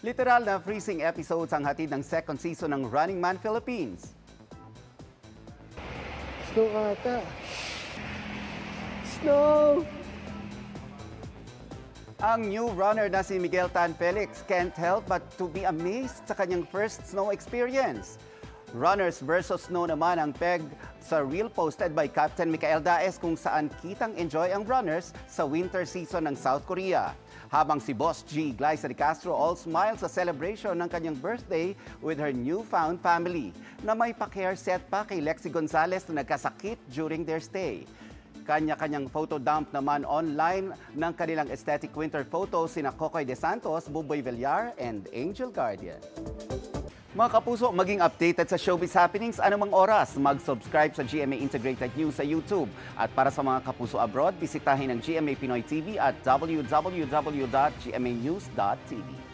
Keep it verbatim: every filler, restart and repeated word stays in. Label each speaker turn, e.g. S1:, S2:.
S1: Literal na freezing episodes ang hatid ng second season ng Running Man Philippines.
S2: Snow ata. Snow!
S1: Ang new runner na si Miguel Tanfelix can't help but to be amazed sa kanyang first snow experience. Runners versus Snow naman ang peg sa reel posted by Captain Miguel Daes kung saan kitang enjoy ang runners sa winter season ng South Korea. Habang si Boss G, Glyza de Castro, all smiles sa celebration ng kanyang birthday with her newfound family na may pa-care set pa kay Lexi Gonzalez na nagkasakit during their stay. Kanya-kanyang photo dump naman online ng kanilang aesthetic winter photos sina Kokoy De Santos, Buboy Villar, and Angel Guardian. Mga kapuso, maging updated sa showbiz happenings anumang oras. Mag-subscribe sa G M A Integrated News sa YouTube. At para sa mga kapuso abroad, bisitahin ang G M A Pinoy T V at w w w dot g m a news dot t v.